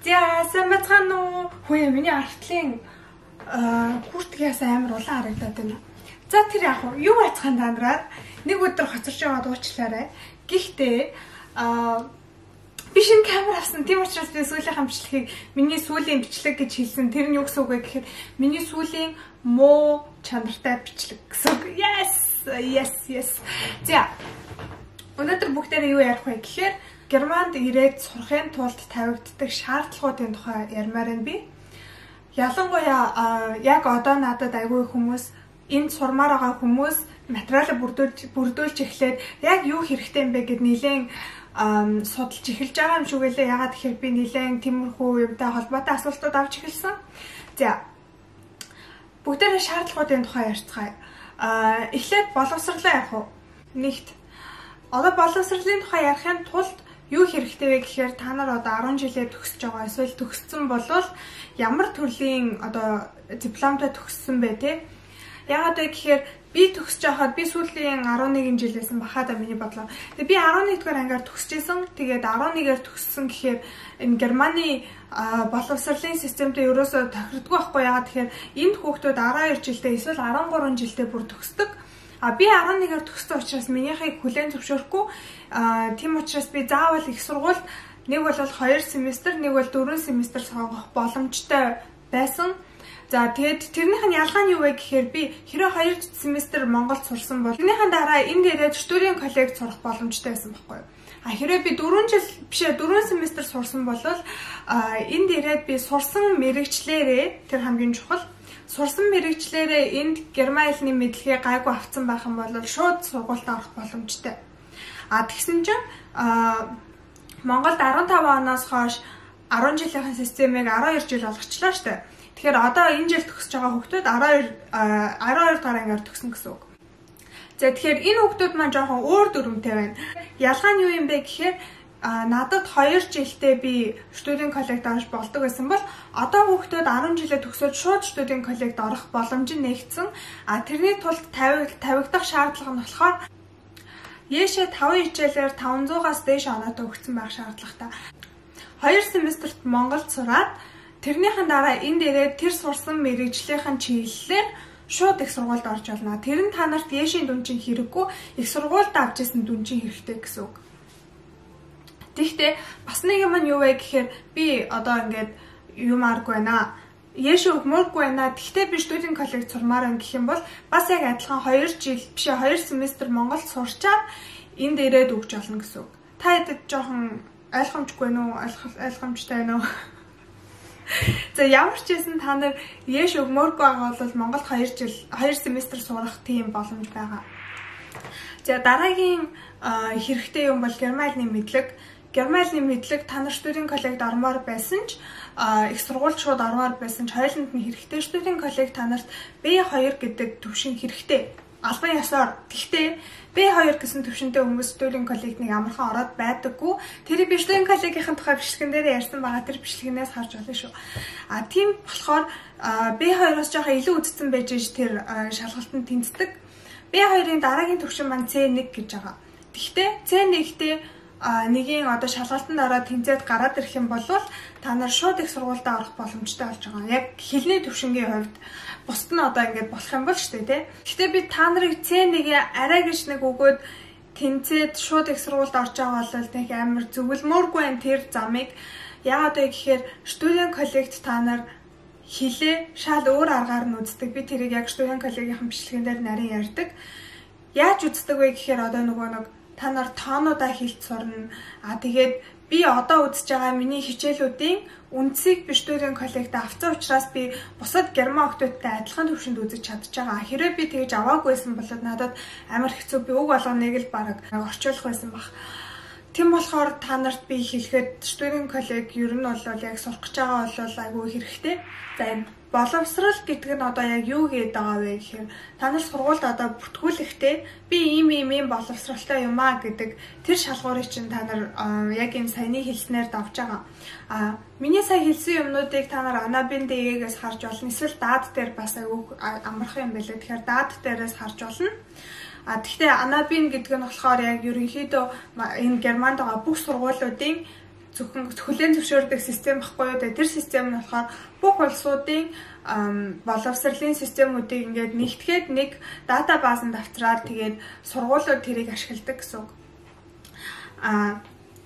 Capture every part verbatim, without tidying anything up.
За сайн бацгаана уу? Хөөе миний артлын хүртгээс амар улаан харагдаад байна. За тэр яг юу бацгаан та нараар нэг өдөр хоцорч яваад уучлаарай. Гэхдээ би шинэ камер авсан. Тийм учраас би сүүлийн бичлэгийг миний сүүлийн бичлэг гэж хэлсэн. Тэр нь юу гэсэн үг вэ гэхээр миний сүүлийн муу чанартай бичлэг гэсэн үг. Yes, yes, yes. За өнөөдөр бүгдээрээ юу ярих вэ гэхээр Германд ирээд сурахын тулд тавигддаг шаардлагуудын тухай ярмаар байна би. Ялангуяа яг одоо надад айгүй хүмүүс энд сурмаар байгаа хүмүүс материалыг бүрдүүлж бүрдүүлж эхлээд яг юу хэрэгтэй юм бэ гэд нэлээд судалж эхэлж байгаа юм шиг үлээ. Ягаад гэхээр би нэлээд тиймэрхүү юмтай холбоотой асуултууд авч эхэлсэн. За бүгдээрээ шаардлагуудын тухай ярьцгаая. Аа эхлээд боловсролоо ярих уу? Нэгт одоо боловсролын тухай ярихын тулд юу хэрэгтэй вэ гэхээр та нар одоо арван жилээ төгсөж байгаа эсвэл төгссөн болвол ямар төрлийн одоо дипломтой төгссөн бэ те? Яагаад вэ гэхээр би төгсөж байхад би сүүлийн арван нэгэн жилээсэн бахаа да миний бодлоо. Тэгээ би арван нэгдүгээр ангаар төгсөжсэн. Тэгээд арван нэгээр төгссөн гэхээр энэ Германы боловсролын системтэй ерөөсөө тохирдгүй байхгүй. Яагаад тэгэхээр энд хүүхдүүд арван хоёр жилдээ эсвэл арван гурван жилдээ бүр төгсдөг. А би арван нэгээр төгссөн учраас минийхийг хүлээн зөвшөөрөхгүй. А тийм учраас би заавал их сургуульд нэг бол хоёр семестр, нэг бол дөрвөн семестр сонгох боломжтой байсан. За тэгээд тэрнийх нь ялгаа нь юу вэ гэхээр би хэрэв хоёр семестр Монголд сурсан бол тэрнийхэн дараа энд ирээд студент коллеж сурах боломжтой байсан байхгүй юу? А хэрэв би дөрвөн жил бишээ дөрвөн семестр сурсан бол а энд ирээд би сурсан мэрэгчлэрээ тэр хамгийн чухал сурсан мэрэгчлэрээ энд герман хэлний мэдлэгээ гайгүй авсан байх юм бол шууд сургуульд орох боломжтой. А тэгсэн чинь а Монголд арван таван оноос хойш арван жилийн системийг арван хоёр жил болгочлаа шүү дээ. Тэгэхээр одоо энэ жил төгсөж байгаа хүүхдүүд арван хоёр арван хоёр дахь ангаар төгсөн гэсэн үг. За тэгэхээр энэ хүүхдүүд маань жоохон өөр дүрмтэй байна. Ялгаа нь юу юм бэ гэхээр а надад хоёр жилдээ би студент коллегт орж болдог байсан бол одоо хүүхдүүд арван жилээ төгсөөд шууд студент коллегт орох боломж нь нэгдсэн. А тэрний тулд тавигдах шаардлага нь болохоор Яшээ таван хичээлээр таванзуугаас дээш оноотой өгсөн байх шаардлагатай. Хоёр семестрт Монголд сураад тэрнийхэн дараа энд ирээд тэр сурсан мэрэгжлийнхэн чиглэлээр шууд их сургуульд орж болно. Тэр нь та нарт Яшийн дүн чинь хэрэггүй, их сургуульд авч ирсэн дүн чинь хэрэгтэй гэсэн үг. Тэгэхдээ бас нэг юм нь юу вэ гэхээр би одоо ингээд юмааргүй байна. Яшээ өгмөргүй байна. Тэгтээ би студент коллеж сурмаар байна гэх юм бол бас яг адилхан хоёр жил бишээ хоёр семестр Монголд сурчаад энд ирээд өгч болно гэсэн үг. Та хэд жоохон ойлгомжгүй нүү? Ойлгомжтой байна уу? За ямар ч байсан та нар Яш өгмөргүй байгаа бол Монголд хоёр жил хоёр семестр сурах тийм боломж байгаа. За дараагийн хэрэгтэй юм бол герман хэлний мэдлэг. Герман хэлний мэдлэг та нар студент коллегт ормоор байсан ч их сургуульд шууд ормоор байсан ч хоёуланд нь хэрэгтэй. Студент коллег та нарт бэ хоёр гэдэг төвшин хэрэгтэй. Албан ёсоор. Гэхдээ бэ хоёр гэсэн төвшөнтэй хүмүүс студент коллегт нэг амархан ороод байдаггүй. Тэр би студент коллегийн тухай бичлэгэн дээр ярьсан байгаа. Тэр бичлэгнээс харж болно шүү. А тийм болохоор бэ хоёроос жоохон илүү үдцсэн байж ш тэр шалгалтанд тэнцдэг. бэ хоёрын дараагийн төвшин маань цэ нэг гэж байгаа. Гэхдээ цэ нэгтэй а нэгийн одоо шалгалтанд ороод тэнцээд гараад ирэх юм бол та нар шууд их сургуультай орох боломжтой болж байгаа. Яг хэлний төвшингийн хувьд бусд нь одоо ингэж болох юм бол шүү дээ, тий. Гэхдээ би та нарыг цэ нэгээ арай гэж нэг өгөөд тэнцээд шууд их сургуульд орж байгаа бол тэг амар зөвлөмөргүй байх тэр замыг. Яагаад вэ гэхээр студент коллегт та нар хилээ шал өөр аргаар нь үздэг. Би тэрийг яг студент коллегийн бичлэгэн дээр нарийн ярьдаг. Яаж үздэг вэ гэхээр одоо нөгөө нэг та нар тоонуудаа хэлж сурна. А тэгээд би одоо үзэж байгаа миний хичээлүүдийн үндсийг би студент коллегт авсан учраас би бусад герман охтуудтай адилхан төвшөнд үзэж чадчих байгаа. Хэрэв би тэгж аваагүйсэн бол надад амар хэцүү, би үг болгоныг л бараг орчуулах байсан баг. Тийм болохоор та нарт би хэлэхэд студент коллег ер нь бол яг сурах гэж байгаа бол айгүй хэрэгтэй. За энэ боловсрол гэдэг нь одоо яг юу гээд байгаа вэ гэхээр та нар сургуульд одоо бүртгүүлэхдээ би ийм ийм ийм боловсролтой юм аа гэдэг тэр шалгуурыг чинь та нар яг энэ саяны хэлснээр давж байгаа. А миний сая хэлсэн юмнуудыг та нар Анабин дээгээс харж болно. Эсвэл даад дээр бас айгүй амархан юм байлээ. Тэгэхээр даад дээрээс харж болно. А тэгэхээр Анабин гэдэг нь болохоор яг ерөнхийдөө энэ Германд байгаа бүх сургуулиудын зөвхөн хүлээн зөвшөөрдөг систем баггүй юу. Тэр систем нь болохоор бүх улсуудын боловсролын системүүдийг ингээд нэгтгэхэд нэг датабазанд авчраад тэгээд сургуулиуд тэрийг ашигладаг гэсэн үг. А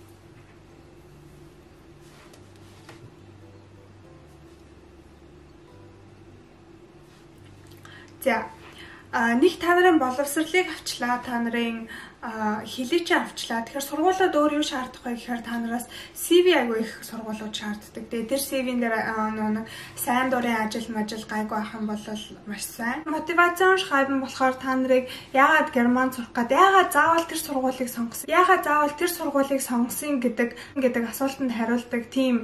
За нэг та нарын боловсролыг авчлаа, та нарын хэлийг ч авчлаа. Тэгэхээр сургуулиуд өөр юу шаардах вэ гэхээр та нараас си ви аягүй их сургуулиуд шаарддаг. Тэгээ тэр си ви-н дээр нэг сайн дурын ажил мажил гайгүй байх юм бол маш сайн. Мотивацийн шайбан болохоор та нарыг яагаад герман сурах гээд, яагаад заавал тэр сургуулийг сонгосон, яагаад заавал тэр сургуулийг сонгосон гэдэг гэдэг асуултанд хариулдаг тийм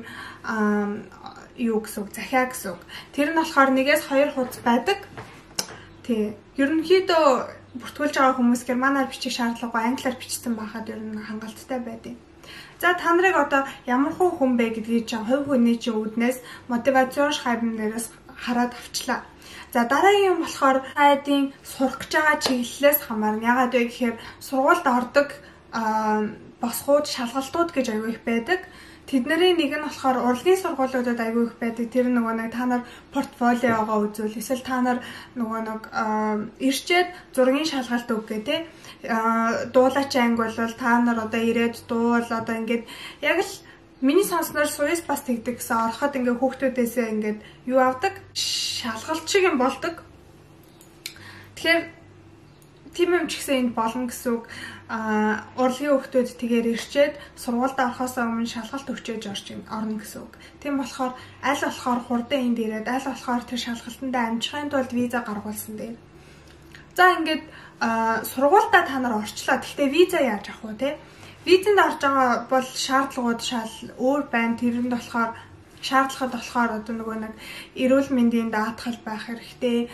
юу гэсэн үг, захиа гэсэн үг. Тэр нь болохоор нэгээс хоёр хуудас байдаг. Тий. Ерөнхийдөө бүртгүүлж байгаа хүмүүс германаар бичих шаардлагагүй, англиар бичсэн байхад ер нь хангалттай байдаг. За та нарыг одоо ямар хүн бэ гэдгийг чинь хувь хүний чинь үүднээс мотивацийн шайбан дээрээс хараад авчлаа. За дараагийн юм болохоор хайдын сурах гэж байгаа чиглэлээс хамаарна. Ягаад вэ гэхээр сургуульд ордог босгууд, шалгалтууд гэж аягүй их байдаг. Тэдний нэг нь болохоор урлагийн сургуулиудад аягүй их байдаг. Тэр нөгөө нэг та нар портфолиогоо үзүүл, эсвэл та нар нөгөө нэг ирчээд зургийн шалгалт өгөө те. Дуулаач анги бол та нар одоо ирээд дуул одоо ингээд яг л миний сонсноор Суис бас тэгдэг гэсэн. Ороход ингээд хүүхдүүдээсээ ингээд юу авдаг? Шалгалт шиг юм болдог. Тэгэхээр тийм юм ч гэсэн энд болно гэсэн үг. А урлагийн хүүхдүүд тэгээр ирчээд сургуульд орохоос өмнө шалгалт өгчөөж орж орно гэсэн үг. Тийм болохоор аль болохоор хурдан энд ирээд аль болохоор тэр шалгалтандаа амжихын тулд виза гаргуулсан дээр. За ингээд сургуульдаа та нар орчлоо. Гэхдээ виза яаж авах вэ те? Визэнд орж байгаа бол шаардлагууд шал өөр байна. Тэрэнд болохоор шаардлагад болохоор одоо нөгөө нэг эрүүл мэндийн даатгал байх хэрэгтэй.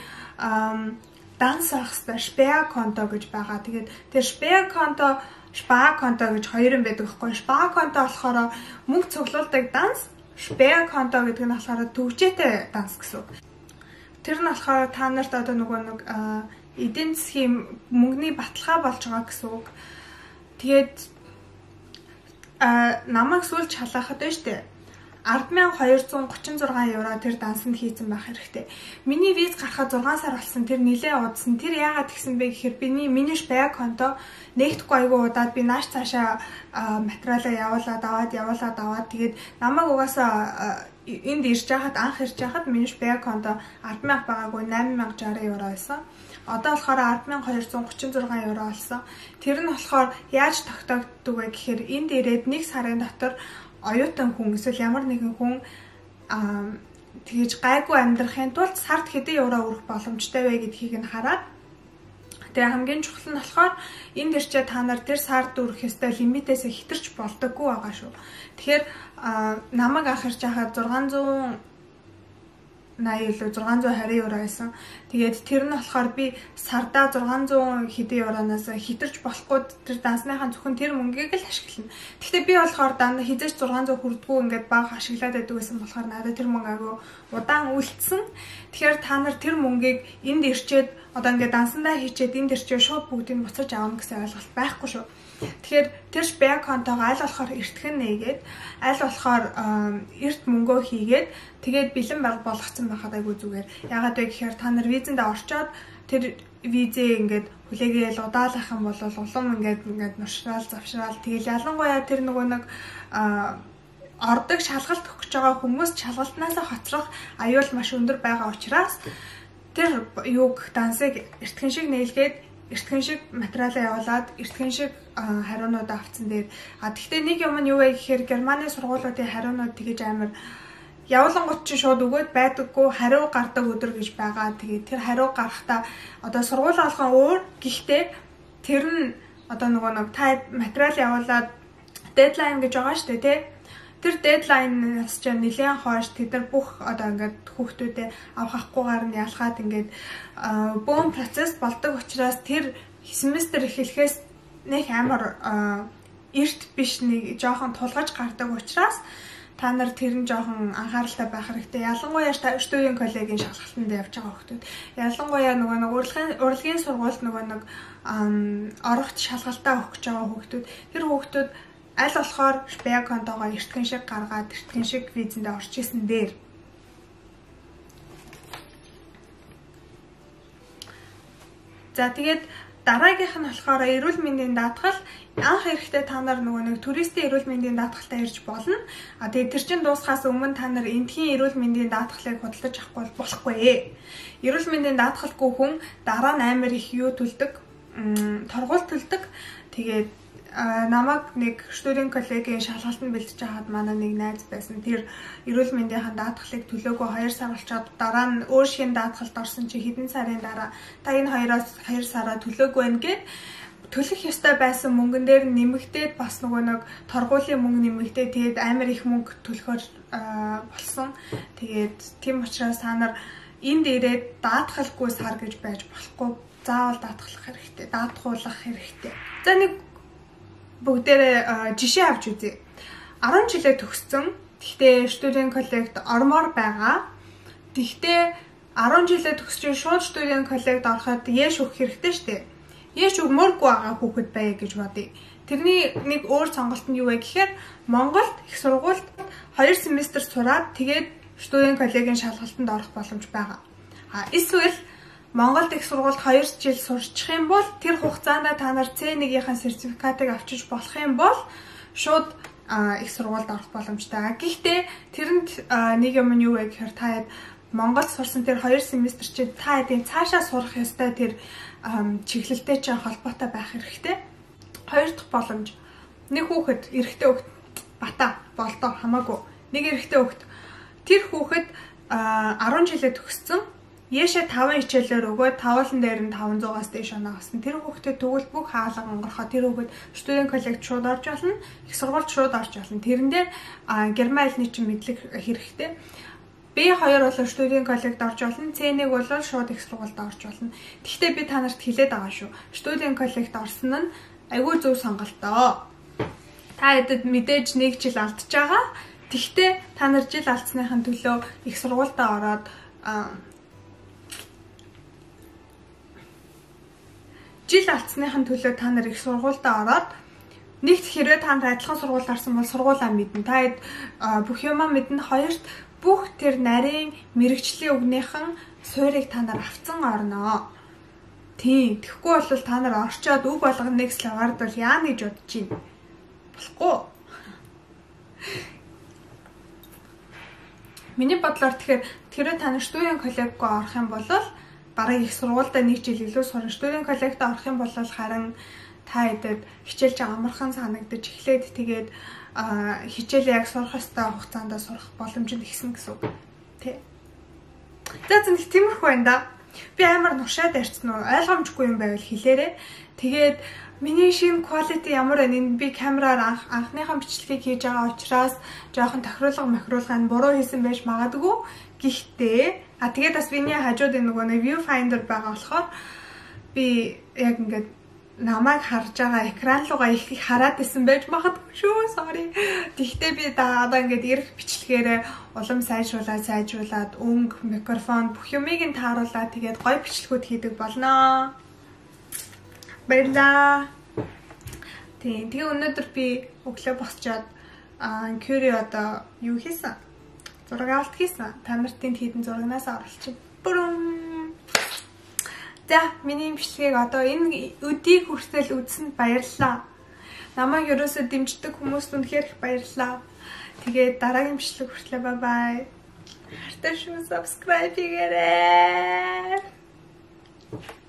Данс авах хэрэгтэй, Spare конто гэж байгаа. Тэгээд тэр Spare конто, Spare конто гэж хоёр юм байдаг байхгүй. Spare конто болохоор мөнгө цуглуулдаг данс, Spare конто гэдэг нь болохоор төвчээтэй данс гэсэн үг. Тэр нь болохоор та нарт одоо нөгөө нэг эдийн засгийн мөнгөний баталгаа болж байгаа гэсэн үг. Тэгээд намайг сүүлж халаахад байна шүү дээ. ард мянга хоёрзуун гучин зургаан евро тэр дансанд хийцэн байх хэрэгтэй. Миний виз гарахад зургаан сар болсон. Тэр нилээ удсан. Тэр яагаад тэгсэн бэ гэхээр биний миний Spare конто нэгдэхгүй айгуу удаад би нааш цаашаа материалаа явуулаад аваад явуулаад аваад тэгээд намайг угаасаа энд ирж байхад анх ирж байхад миний Spare конто ард мянга байгаагүй найман мянга жарган евро байсан. Одоо болохоор ард мянга хоёрзуун гучин зургаан евро болсон. Тэр нь болохоор яаж тогтоогддог вэ гэхээр энд ирээд нэг сарын дотор оюутан хүн эсвэл ямар нэгэн хүн тэгэж гайгүй амьдрахын тулд сард хэдэн евро өрөх боломжтой вэ гэдгийг нь хараад тэгээ хамгийн чухал нь болохоор энд ирчээ та нар тэр сард өрөх ёстой лимитээс хэтэрч болдоггүй байгаа шүү. Тэгэхээр намайг анх ирж байхад зургаан зуун найд илүү зургаан зуун хариу евро байсан. Тэгээд тэр нь болохоор би сардаа зургаан зуун хэдэн евроноос хитэрч болохгүй тэр дансныхаа зөвхөн тэр мөнгийг л ашиглана. Гэхдээ би болохоор дандаа хизээч зургаан зуун хүрдэггүй ингээд баг ашиглаад байдаг байсан болохоор надад тэр мөнгө агай удаан үлдсэн. Тэгэхээр та нар тэр мөнгийг энд ирчээд одоо ингээд дансандаа хийчээд энд ирчээ шууд бүгдийг буцаж авах гэсэн ойлголт байхгүй шүү. Тэгэхээр тэр Spare контогоо аль болохоор эртхэн нээгээд аль болохоор эрт мөнгөө хийгээд тэгээд бэлэн болгоцсон байхад айгүй зүгээр. Ягаад вэ гэхээр та нар визэнд орчоод тэр визээ ингээд хүлээгээл удаалах юм бол улам ингээд ингээд нуршраал завшраал тэгэл ялангуяа тэр нөгөө нэг ордог шалгалт өгч байгаа хүмүүс шалгалтнаас хоцрох аюул маш өндөр байгаа учраас тэр юуг дансыг эртхэн шиг нээлгээд эртхэн шиг материалаа явуулаад эртхэн шиг хариунууд авцсан дээр а тэгтээ нэг юм нь юу вэ гэхээр Германы сургуулиудын хариунууд тэгэж амар явуулангууд чинь шууд өгөөд байдаггүй хариу гардаг өдөр гэж байгаа. Тэгээд тэр хариу гарахтаа одоо сургууль болгон өөр гэхдээ тэр нь одоо нөгөө нэг та материал явуулаад дедлайн гэж байгаа шүү дээ тий. Тэр дедлайнаас ч нэлээд хойш тэд нар бүх одоо ингээд хүүхдүүдэд авах авахгүйгээр нь ялгаад ингээд бөөн процесс болдог учраас тэр семестр эхлэхээс нэг амар эрт биш нэг жоохон тулгаж гардаг учраас та нар тэр нь жоохон анхааралтай байх хэрэгтэй. Ялангуяа студийн коллегийн шалгалтанд явж байгаа хүүхдүүд. Ялангуяа нөгөө нэг урлагийн урлагийн сургуульд нөгөө нэг орохт шалгалтаа өгч байгаа хүүхдүүд. Тэр хүүхдүүд аль болохоор шпиаконтогоо эртгэн шиг гаргаад эртгэн шиг визэндээ орж исэн дээр. За тэгээд дараагийнх нь болохоор эрүүл мэндийн даатгал. Анх эрэхтэй та нар нөгөө нэг туристийн эрүүл мэндийн даатгалтай ирж болно. А тэгээд тэр чин дуусахаас өмнө та нар эндхийн эрүүл мэндийн даатгалыг худалдаж авахгүй болохгүй. Эрүүл мэндийн даатгалгүй хүн дараа нь амар их юу төлдөг, торгуул төлдөг. Тэгээд намайг нэг студент коллегийн шалгалтанд бэлдэж хаад манай нэг найз байсан. Тэр эрүүл мэндийн даатгалыг төлөөгүй хоёр сар болчоод дараа нь өөр шинэ даатгалд орсон чи хэдэн сарын дараа та энэ хоёроос хоёр сараа төлөөгүй байна гэд төлөх ёстой байсан мөнгөн дээр нэмэгдээд бас нөгөө нэг торгуулийн мөнгө нэмэгдээд тэгээд амар их мөнгө төлөхөөр болсон. Тэгээд тийм учраас та нар энд ирээд даатгалгүй сар гэж байж болохгүй. Заавал даатгалах хэрэгтэй, даатгуулах хэрэгтэй. За нэг бүгдээрээ жишээ авч үзье. арван жилээ төгссөн. Тэгтээ студент коллегт ормоор байгаа. Тэгтээ арван жилээ төгсөж шууд студент коллегт ороход яэш өгөх хэрэгтэй шүү дээ. Яэш өгмөргүй байгаа хүүхэд бай гэж бодъё. Тэрний нэг өөр сонголт нь юу вэ гэхээр Монголд их сургуульд хоёр семестр сураад тэгээд студент коллегийн шалгалтанд орох боломж байгаа. А эсвэл Монголд их сургуульд хоёр жил сурчих юм бол тэр хугацаанд та нар С нэг-ийн сертификатыг авчиж болох юм бол шууд их сургуульд орох боломжтой. Гэхдээ тэрэнд нэг юм нь юу вэ гэхээр та Монголд сурсан тэр хоёр семестр чи та хэдийн цаашаа сурах ёстой тэр чиглэлтэй чинь холбоотой байх хэрэгтэй. Хоёр дахь боломж. Нэг хүүхэд эрэгтэй хүүхэд бата болдоо хамаагүй. Нэг эрэгтэй хүүхэд тэр хүүхэд арван жилээ төгссөн. Яшаа таван хичээлээр өгөөд тавуулан дээр нь таван зугаас дээш оноо авсан. Тэр хүүхдэд тэгвэл бүх хаалга онгорхоо тэр хүүхэд студент коллегт шууд орж болно. Их сургуульд шууд орж болно. Тэрэн дээр герман хэлний чинь мэдлэг хэрэгтэй. би хоёр бол студент коллегт орж болно. С нэг бол шууд их сургуульд орж болно. Гэхдээ би та нарт хэлээд байгаа шүү. Студент коллегт орсон нь айгүй зөв сонголтоо. Та хэдэд мэдээж нэг жил алдчихж байгаа. Тэгвэл та нар жил алдсныхын төлөө их сургуультай ороод жил алдсныхын төлөө та нар их сургуультай ороод нэгт хэрвээ та нар адилхан сургуульд орсон бол сургуулаа мэднэ. Та хэд бүх юмаа мэднэ. Хоёрт бүх тэр нарийн мэрэгчлийн өгнийхэн суурийг та нар авцсан орноо. Тийм. Тэгэхгүй бол та нар орчоод үг болгоныг славард бол яа гэж бодож байна. Болохгүй. Миний бодлоор тэгэхээр тэрэ та нар студент коллегт орох юм бол бараг их сургуультай нэг жил илүү сурах. Студент коллегт орох юм бол харин та хэдэд хичээлж амархан санагдаж эхлээд тэгээд хичээлээ яг сурах ёстой хугацаанд сурах боломжтой ихсэн гэсэн үг. Тэ. За зэнх тиймэрхүү байна да. Би амар нушаад ярьсан уу? Ойлгомжгүй юм байвал хэлээрэй. Тэгээд миний шинэ quality ямар байна? Энэ би камераар анх анхныхаа бичлэгийг хийж байгаа учраас жоохон тохируулга мохируулга нь буруу хийсэн байж магадгүй. Гэхдээ а тэгээд бас миний хажууд энэ нөгөө view finder байгаа болохоор би яг ингээд намайг харж байгаа экран руугаа их хараад исэн байж магадгүй шүү. Sorry. Тэгтээ би одоо ингээд ирэх бичлэгээр улам сайжруулаад сайжруулаад өнгө, микрофон бүх юмыг нь тааруулаад тэгээд гоё бичлэгүүд хийдэг болноо. Баярлаа. Тийм. Тэгээ өнөөдөр би өглөө босчоод Curie одоо юу хийсэн? Зураг авалт хийсэн. Та нартын хийдэн зурагнаас оруулчих. Бүрэн. За, миний бичлэгийг одоо энэ өдийг хүртэл үзсэнд баярлалаа. Намайг ерөөсөө дэмждэг хүмүүст үнэхээр их баярлалаа. Тэгээд дараагийн бичлэг хүртэл бай бай. Хайртай шүү, subscribe хийгээрэй.